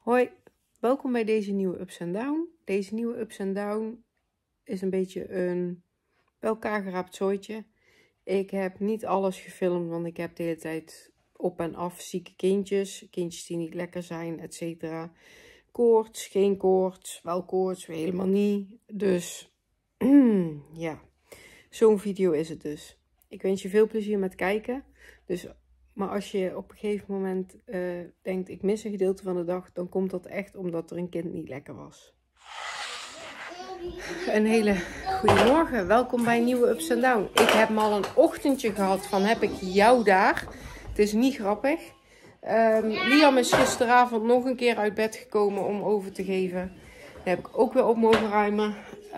Hoi, welkom bij deze nieuwe Ups en Down. Deze nieuwe Ups en Down is een beetje een bij elkaar geraapt zooitje. Ik heb niet alles gefilmd, want ik heb de hele tijd op en af zieke kindjes. Kindjes die niet lekker zijn, etc. Koorts, geen koorts, wel koorts, helemaal niet. Dus ja, zo'n video is het dus. Ik wens je veel plezier met kijken. Maar als je op een gegeven moment denkt, ik mis een gedeelte van de dag, dan komt dat echt omdat er een kind niet lekker was. Een hele goede morgen. Welkom bij een nieuwe Ups en Down. Ik heb al een ochtendje gehad van heb ik jou daar. Het is niet grappig. Liam is gisteravond nog een keer uit bed gekomen om over te geven. Daar heb ik ook weer op mogen ruimen.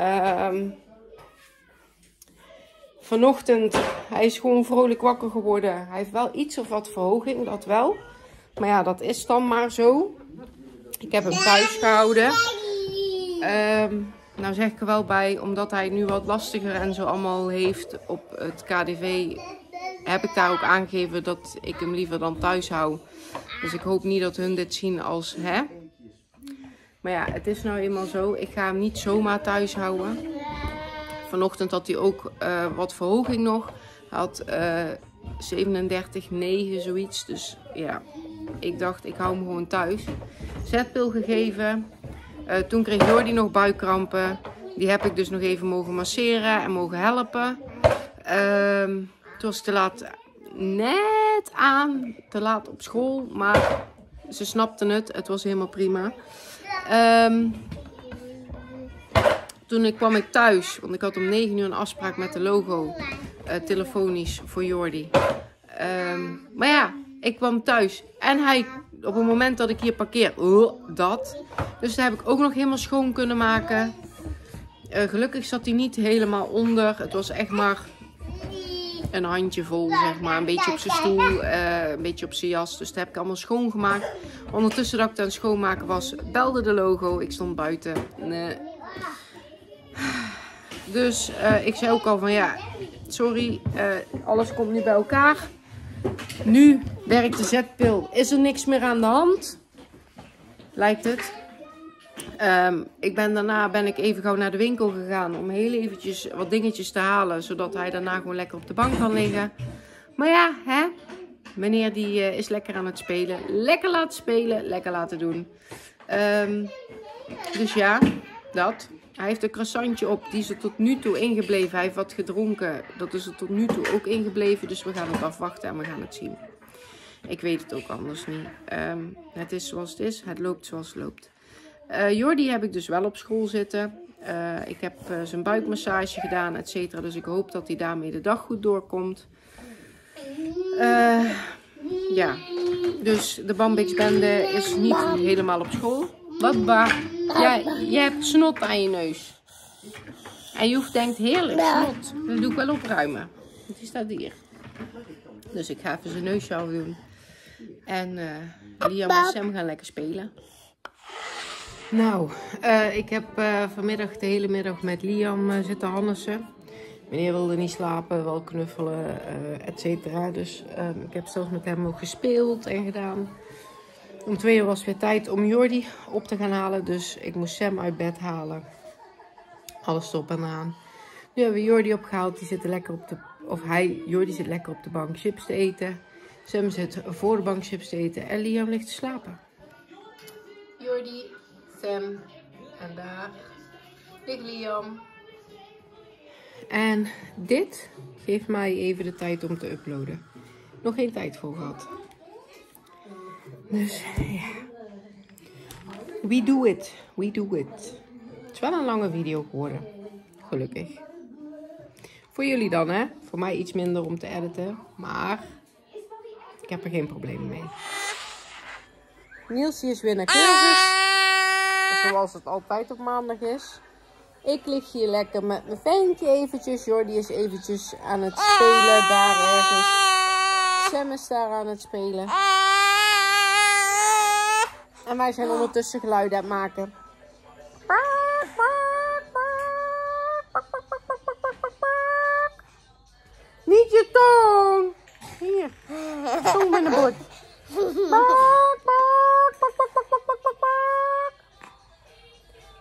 Vanochtend, hij is gewoon vrolijk wakker geworden. Hij heeft wel iets of wat verhoging, dat wel. Maar ja, dat is dan maar zo. Ik heb hem thuis gehouden. Nou zeg ik er wel bij, omdat hij nu wat lastiger en zo allemaal heeft op het KDV, heb ik daar ook aangegeven dat ik hem liever dan thuis hou. Dus ik hoop niet dat hun dit zien als hè. Maar ja, het is nou eenmaal zo. Ik ga hem niet zomaar thuis houden. Vanochtend had hij ook wat verhoging nog. Hij had 37,9 zoiets. Dus ja, ik dacht ik hou hem gewoon thuis. Zetpil gegeven. Toen kreeg Jordi nog buikkrampen. Die heb ik dus nog even mogen masseren en mogen helpen. Het was te laat, net aan, te laat op school. Maar ze snapten het. Het was helemaal prima. Toen kwam ik thuis, want ik had om 9 uur een afspraak met de logo, telefonisch voor Jordi. Maar ja, ik kwam thuis en hij, op het moment dat ik hier parkeer, dat. Dus daar heb ik ook nog helemaal schoon kunnen maken. Gelukkig zat hij niet helemaal onder. Het was echt maar een handje vol, zeg maar. Een beetje op zijn stoel, een beetje op zijn jas. Dus dat heb ik allemaal schoongemaakt. Ondertussen dat ik het aan het schoonmaken was, belde de logo. Ik stond buiten. Nee. Dus ik zei ook al van ja, sorry, alles komt nu bij elkaar. Nu werkt de zetpil, is er niks meer aan de hand, lijkt het. Daarna ben ik even gauw naar de winkel gegaan om heel eventjes wat dingetjes te halen, zodat hij daarna gewoon lekker op de bank kan liggen. Maar ja, hè, meneer die is lekker aan het spelen. Lekker laten spelen, lekker laten doen. Dus ja, dat. Hij heeft een croissantje op, die is er tot nu toe ingebleven. Hij heeft wat gedronken, dat is er tot nu toe ook ingebleven. Dus we gaan het afwachten en we gaan het zien. Ik weet het ook anders niet. Het is zoals het is, het loopt zoals het loopt. Jordi heb ik dus wel op school zitten. Ik heb zijn buikmassage gedaan, et cetera. Dus ik hoop dat hij daarmee de dag goed doorkomt. Ja, dus de Bambix-bende is niet helemaal op school. Baba, jij hebt snot aan je neus. En Joef denkt, heerlijk, snot. Dat doe ik wel opruimen. Die staat hier. Dus ik ga even zijn neusje afdoen. En Liam en Sam gaan lekker spelen. Nou, ik heb vanmiddag de hele middag met Liam zitten hannissen. Meneer wilde niet slapen, wel knuffelen, et cetera. Dus ik heb zelfs met hem ook gespeeld en gedaan. Om 2 uur was het weer tijd om Jordi op te gaan halen. Dus ik moest Sam uit bed halen. Alles erop en eraan. Nu hebben we Jordi opgehaald. Die zit lekker op de... Jordi zit lekker op de bank chips te eten. Sam zit voor de bank chips te eten. En Liam ligt te slapen. Jordi, Sam. En daar ligt Liam. En dit geeft mij even de tijd om te uploaden. Nog geen tijd voor gehad. Dus ja, we do it, we do it. Het is wel een lange video geworden, gelukkig. Voor jullie dan hè, voor mij iets minder om te editen, maar ik heb er geen probleem mee. Niels is weer naar cursus, zoals het altijd op maandag is. Ik lig hier lekker met mijn ventje eventjes, Jordi is eventjes aan het spelen daar ergens. Sam is daar aan het spelen. En wij zijn ondertussen geluiden aan het maken. Niet je tong! Hier, tong in de bord.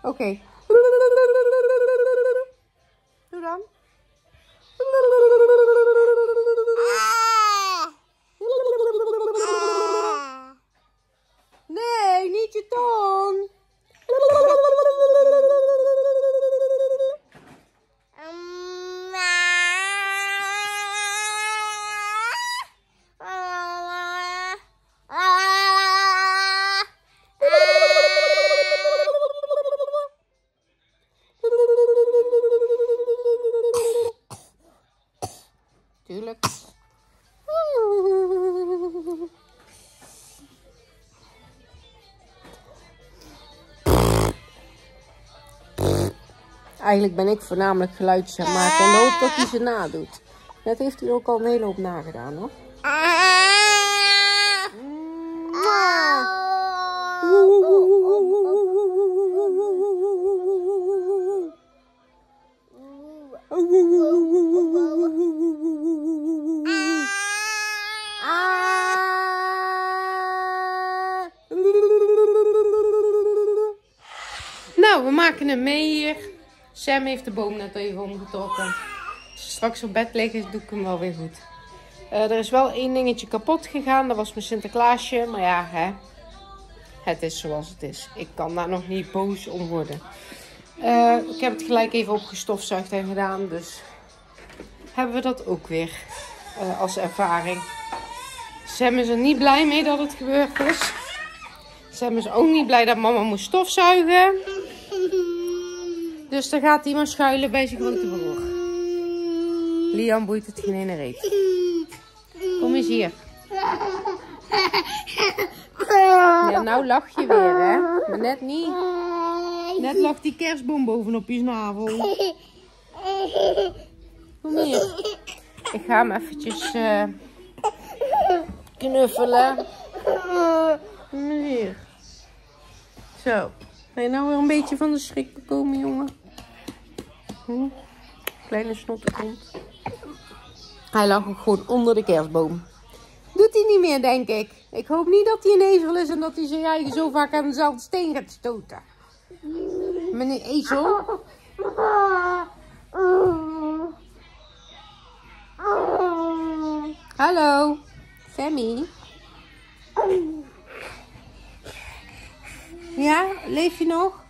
Oké. Doe dan. Nee, niet je tong. Tuurlijk. Eigenlijk ben ik voornamelijk geluidjes aan het maken en hoop dat hij ze nadoet. Net heeft hij ook al een hele hoop nagedaan, hoor. Nou, we maken hem mee hier. Sam heeft de boom net even omgetrokken. Als ze straks op bed liggen, doe ik hem wel weer goed. Er is wel één dingetje kapot gegaan. Dat was mijn Sinterklaasje. Maar ja, hè. Het is zoals het is. Ik kan daar nog niet boos om worden. Ik heb het gelijk even opgestofzuigd en gedaan. Dus hebben we dat ook weer als ervaring. Sam is er niet blij mee dat het gebeurd is. Sam is ook niet blij dat mama moest stofzuigen. Dus dan gaat hij maar schuilen bij zijn grote broer. Liam boeit het geen ene reet. Kom eens hier. Ja, nou lach je weer, hè? Maar net niet. Net lag die kerstboom bovenop je snavel. Kom hier. Ik ga hem eventjes knuffelen. Kom hier. Zo. Ben je nou weer een beetje van de schrik bekomen, jongen? Kleine snottekont. Hij lag ook gewoon onder de kerstboom. Doet hij niet meer, denk ik. Ik hoop niet dat hij een ezel is en dat hij zijn eigen zo vaak aan dezelfde steen gaat stoten. Meneer Ezel. Hallo. Sammy. Ja, leef je nog?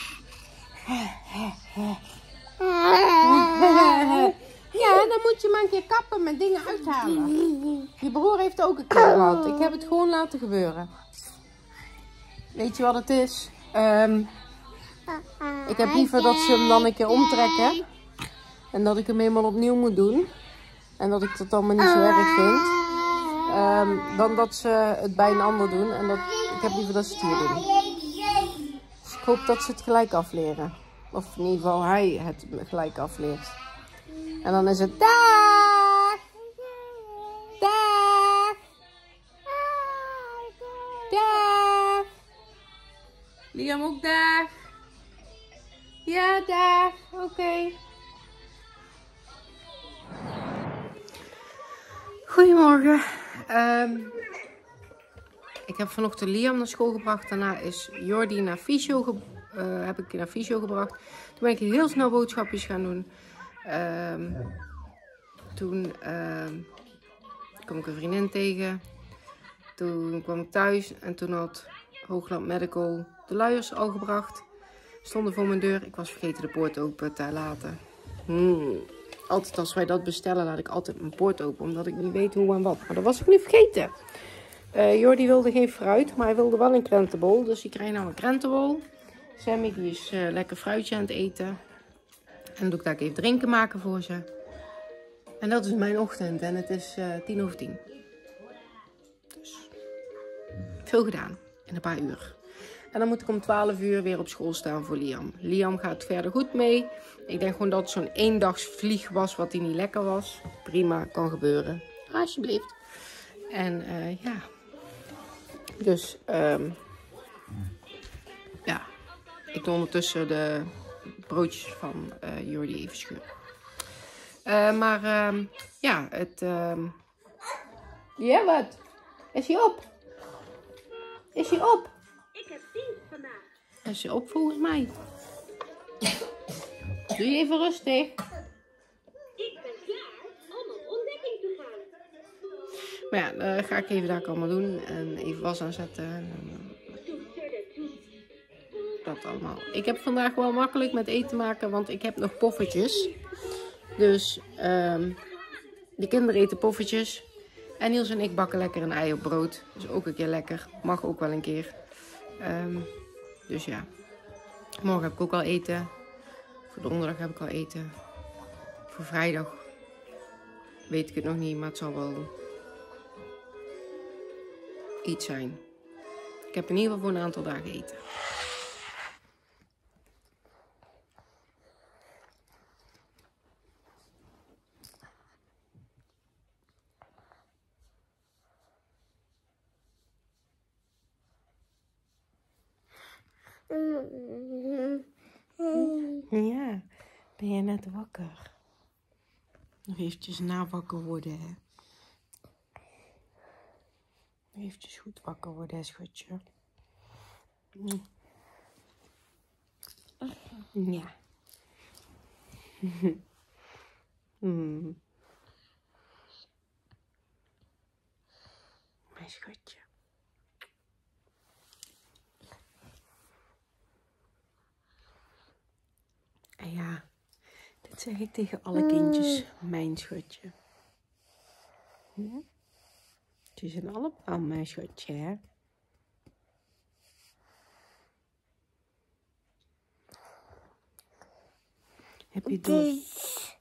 Ja, dan moet je maar een keer kappen met dingen uithalen. Je broer heeft ook een keer gehad. Ik heb het gewoon laten gebeuren. Weet je wat het is? Ik heb liever dat ze hem dan een keer omtrekken. En dat ik hem helemaal opnieuw moet doen. En dat ik dat allemaal niet zo erg vind. Dan dat ze het bij een ander doen. En ik heb liever dat ze het hier doen. Dus ik hoop dat ze het gelijk afleren. Of in ieder geval hij het gelijk afleert. En dan is het dag! Dag! Dag! Liam ook dag! Ja, dag! Oké. Goedemorgen. Ik heb vanochtend Liam naar school gebracht. Daarna is Jordi naar fysio heb ik naar fysio gebracht. Toen ben ik heel snel boodschapjes gaan doen. Toen kwam ik een vriendin tegen. Toen kwam ik thuis en toen had Hoogland Medical de luiers al gebracht. Stonden voor mijn deur. Ik was vergeten de poort open te laten. Altijd als wij dat bestellen, laat ik altijd mijn poort open. Omdat ik niet weet hoe en wat. Maar dat was ik niet vergeten. Jordi wilde geen fruit, maar hij wilde wel een krentenbol. Dus die krijgt nou een krentenbol. Sammy die is lekker fruitje aan het eten. En dan doe ik daar even drinken maken voor ze. En dat is mijn ochtend. En het is 10:10. Dus veel gedaan in een paar uur. En dan moet ik om 12 uur weer op school staan voor Liam. Liam gaat verder goed mee. Ik denk gewoon dat het zo'n eendagsvlieg was wat hij niet lekker was. Prima, kan gebeuren. Alsjeblieft. En ja. Dus ja. Ik doe ondertussen de broodjes van Jordi even schuren. Maar ja, het... Ja, wat? Is hij op? Is hij op? Ik heb dienst vandaag. Dat is op volgens mij. Doe je even rustig. Ik ben klaar om op ontdekking te gaan. Maar ja, dat ga ik even daar allemaal doen. En even was aanzetten. En dat allemaal. Ik heb vandaag wel makkelijk met eten maken, want ik heb nog poffertjes. Dus de kinderen eten poffertjes. En Niels en ik bakken lekker een ei op brood. Dus ook een keer lekker. Mag ook wel een keer. Dus ja. Morgen heb ik ook al eten. Voor donderdag heb ik al eten. Voor vrijdag weet ik het nog niet, maar het zal wel iets zijn. Ik heb in ieder geval voor een aantal dagen eten. Ja, ben je net wakker? Nog eventjes na wakker worden, hè? Eventjes goed wakker worden, hè, schatje? Ja. Mijn schatje. En ja, dit zeg ik tegen alle kindjes. Mijn schatje. Ja? Ze zijn allemaal mijn schatje, hè? Heb je dorst?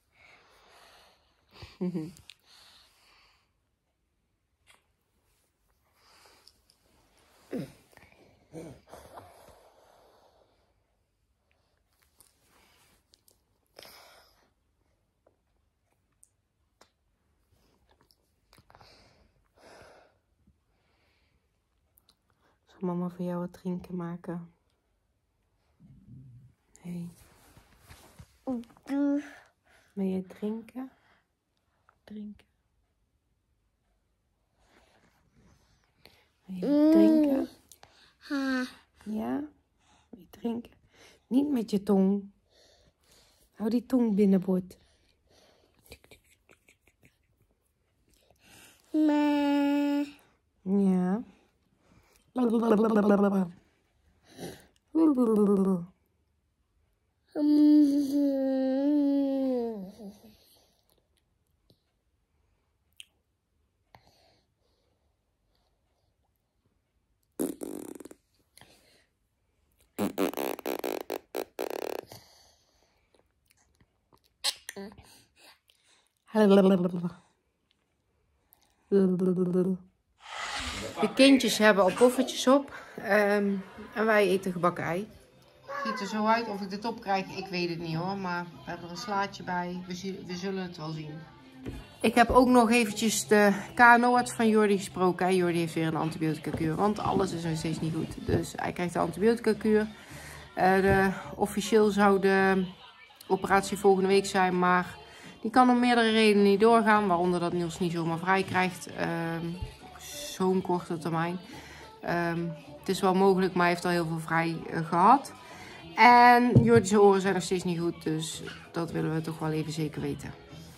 Zal mama voor jou wat drinken maken? Hey. Wil je drinken? Drinken. Wil je drinken? Ja? Wil je drinken? Niet met je tong. Hou die tong binnenbord. Ja. De kindjes hebben al poffertjes op en wij eten gebakken ei. Het ziet er zo uit. Of ik dit opkrijg, ik weet het niet hoor. Maar we hebben er een slaatje bij. We zullen het wel zien. Ik heb ook nog eventjes de KNO-arts van Jordi gesproken. Hè. Jordi heeft weer een antibiotica-kuur, want alles is nog steeds niet goed. Dus hij krijgt de antibiotica-kuur. Officieel zou de operatie volgende week zijn, maar die kan om meerdere redenen niet doorgaan. Waaronder dat Niels niet zomaar vrij krijgt. Zo'n korte termijn. Het is wel mogelijk, maar hij heeft al heel veel vrij gehad. En Jordi's oren zijn nog steeds niet goed, dus dat willen we toch wel even zeker weten.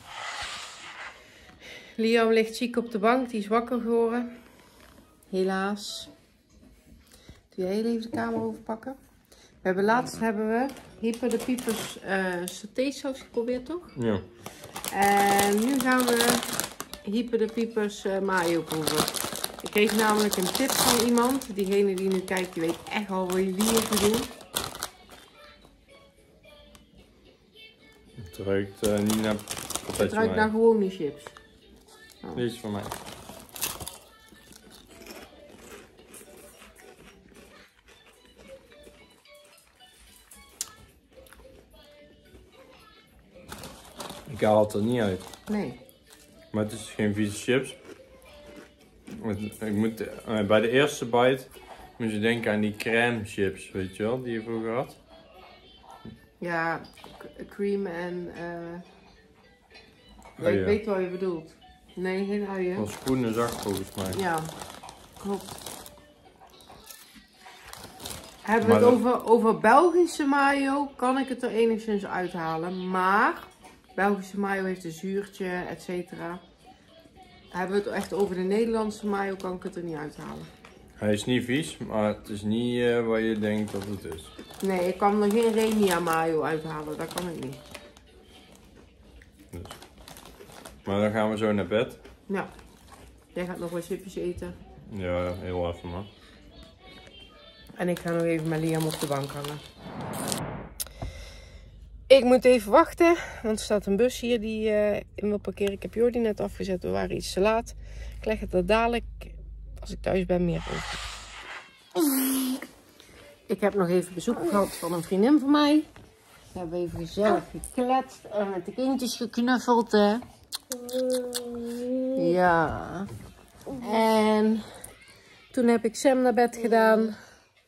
Liam ligt ziek op de bank, die is wakker geworden. Helaas. Doe jij even de kamer overpakken? Laatst hebben we Hyper de Piepers satésaus geprobeerd, toch? Ja. En nu gaan we Hyper de Piepers mayo proeven. Ik kreeg namelijk een tip van iemand. Diegene die nu kijkt, die weet echt al wie ik bedoel. Het ruikt niet naar patatje. Het ruikt naar gewone chips. Oh. Deze is van mij. Ik haal het er niet uit. Nee. Maar het is geen vieze chips. Ik moet, bij de eerste bite moet je denken aan die crème chips, weet je wel, die je vroeger had. Ja, cream en... Ja, ik weet wat je bedoelt. Nee, geen uien. Van Spoen en Zacht volgens mij. Ja, klopt. Hebben we het over Belgische mayo, kan ik het er enigszins uithalen. Maar Belgische mayo heeft een zuurtje, et cetera. Hebben we het echt over de Nederlandse mayo, kan ik het er niet uithalen. Hij is niet vies, maar het is niet wat je denkt dat het is. Nee, ik kan er geen Renia mayo uithalen, dat kan ik niet. Dus. Maar dan gaan we zo naar bed. Ja, jij gaat nog wat chipjes eten. Ja, heel even maar. En ik ga nog even met Liam op de bank hangen. Ik moet even wachten, want er staat een bus hier die in wil parkeren. Ik heb Jordi net afgezet, we waren iets te laat. Ik leg het er dadelijk, als ik thuis ben, meer over. Ik heb nog even bezoek gehad van een vriendin van mij. We hebben even gezellig gekletst en met de kindjes geknuffeld. Hè. Ja. En toen heb ik Sam naar bed gedaan.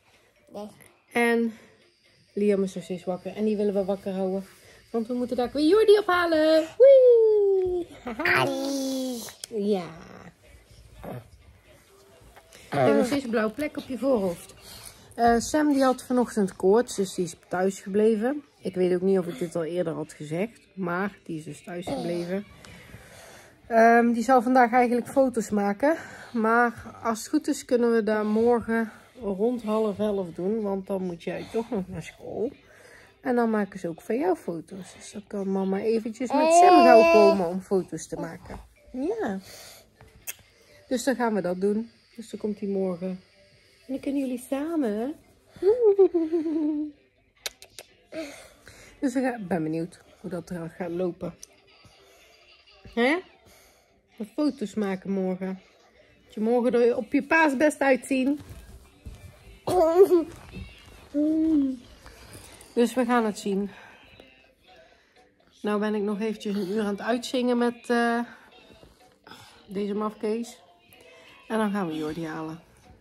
En Liam is nog steeds wakker. En die willen we wakker houden. Want we moeten daar weer Jordi ophalen. Wee! Ja. Je hebt nog steeds een blauwe plek op je voorhoofd. Sam die had vanochtend koorts, dus die is thuis gebleven. Ik weet ook niet of ik dit al eerder had gezegd. Maar die is dus thuis gebleven. Die zal vandaag eigenlijk foto's maken. Maar als het goed is kunnen we daar morgen rond 10:30 doen. Want dan moet jij toch nog naar school. En dan maken ze ook van jou foto's. Dus dan kan mama eventjes met Sam gauw komen om foto's te maken. Ja. Dus dan gaan we dat doen. Dus dan komt hij morgen. En dan kunnen jullie samen. Dus ik ben benieuwd hoe dat er gaat lopen. Hè? Foto's maken morgen. Dat je morgen er op je paas best uitzien. Dus we gaan het zien. Nou ben ik nog eventjes een uur aan het uitzingen met deze mafkees. En dan gaan we Jordi halen.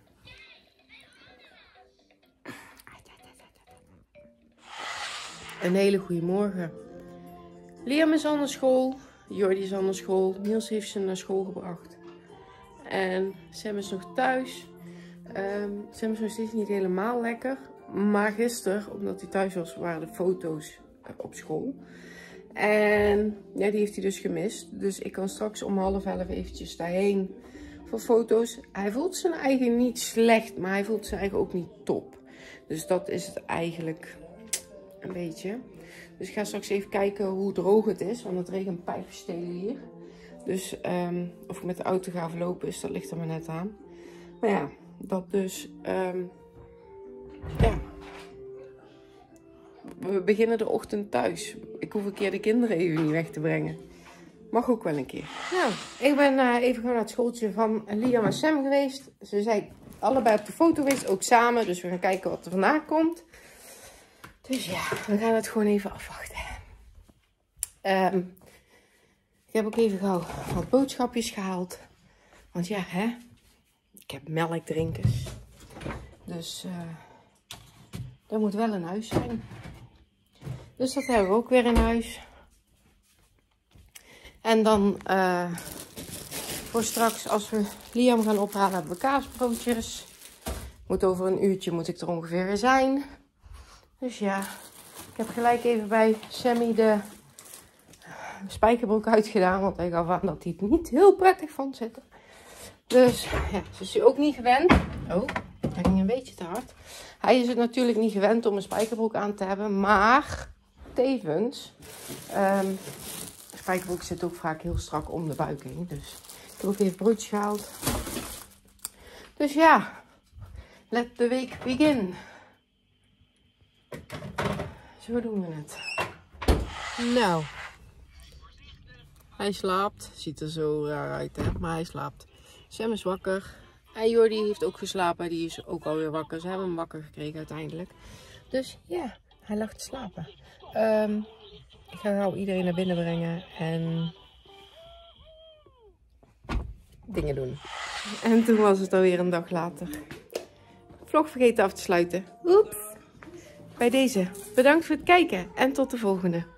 Een hele goede morgen. Liam is al naar school. Jordi is al naar school. Niels heeft ze naar school gebracht. En Sam is nog thuis. Sam is nog steeds niet helemaal lekker. Maar gisteren, omdat hij thuis was, waren de foto's op school. En ja, die heeft hij dus gemist. Dus ik kan straks om 10:30 eventjes daarheen voor foto's. Hij voelt zijn eigen niet slecht, maar hij voelt zijn eigen ook niet top. Dus dat is het eigenlijk een beetje. Dus ik ga straks even kijken hoe droog het is. Want het regent pijpenstelen hier. Dus of ik met de auto ga verlopen is, dat ligt er maar net aan. Maar ja, dat dus. Ja. We beginnen de ochtend thuis. Ik hoef een keer de kinderen even niet weg te brengen. Mag ook wel een keer. Nou, ik ben even gewoon naar het schooltje van Liam en Sam geweest. Ze zijn allebei op de foto geweest, ook samen. Dus we gaan kijken wat er vandaan komt. Dus ja, we gaan het gewoon even afwachten. Ik heb ook even gauw wat boodschapjes gehaald. Want ja, hè. Ik heb melkdrinkers. Dus er moet wel een huis zijn. Dus dat hebben we ook weer in huis. En dan voor straks als we Liam gaan ophalen hebben we kaasbroodjes. Moet over een uurtje moet ik er ongeveer weer zijn. Dus ja, ik heb gelijk even bij Sammy de spijkerbroek uitgedaan. Want hij gaf aan dat hij het niet heel prettig vond zitten. Dus ja, ze is ook niet gewend. Oh, dat ging een beetje te hard. Hij is het natuurlijk niet gewend om een spijkerbroek aan te hebben. Maar tevens, de spijkerbroek zit ook vaak heel strak om de buik heen. Dus ik heb ook even broodjes gehaald. Dus ja, let the week begin. Zo doen we het. Nou, hij slaapt. Ziet er zo raar uit, hè? Maar hij slaapt. Sam is wakker. En Jordi heeft ook geslapen. Die is ook alweer wakker. Ze hebben hem wakker gekregen uiteindelijk. Dus ja, hij lag te slapen. Ik ga gauw iedereen naar binnen brengen. En dingen doen. En toen was het alweer een dag later. Vlog vergeten af te sluiten. Oeps. Bij deze, bedankt voor het kijken. En tot de volgende.